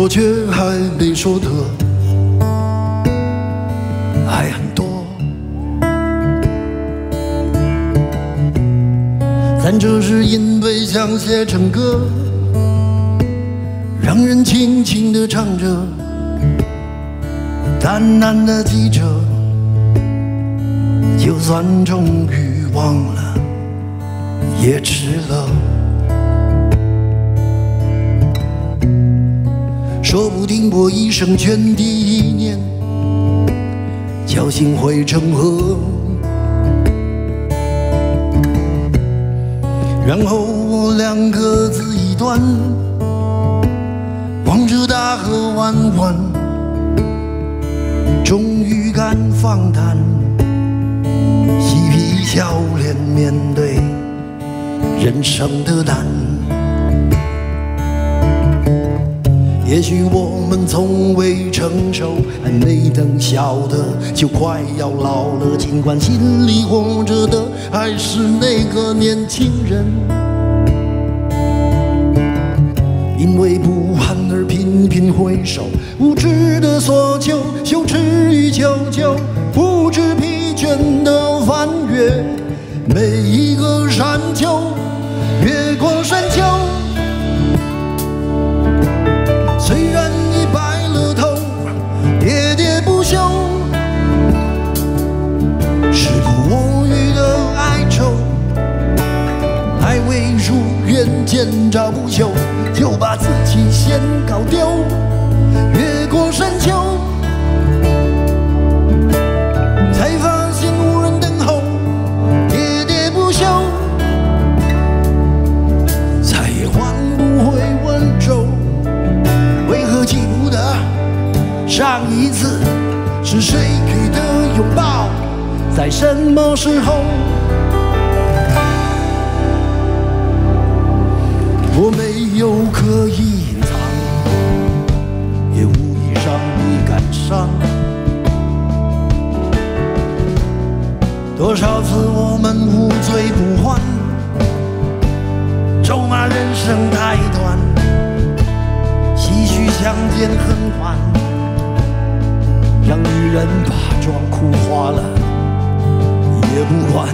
我却还没说的还很多。但这是因为想写成歌，让人轻轻地唱着，淡淡的记着，就算终于忘了，也迟了。说不定我一生圈第一年，侥幸会成河，然后我俩各自一端，望着大河弯弯，终于敢放胆，嬉皮笑脸面对人生的难。也许我们从未成熟，还没等晓得就快要老了，尽管心里活着的还是那个年轻人。因为不安而频频回首，无知的所求，羞耻与求救，不知疲倦的翻越每一个山丘，越过山丘。虽然已白了头，喋喋不休，时不我予的哀愁，还未如愿见着不朽，就把自己先搞丢。越过山丘，才发现无人等候，喋喋不休，再也换不回温柔。为何记不得上一次是谁给的拥抱，在什么时候？我没有刻意隐藏，也无意让你感伤。多少次我们无醉不欢，咒骂人生太短，唏嘘相见恨晚，让女人把妆哭花了也不管。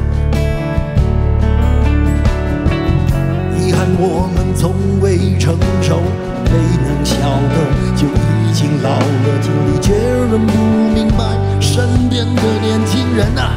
遗憾我们从未成熟，没能晓得就已经老了，经历却仍不明白身边的年轻人啊，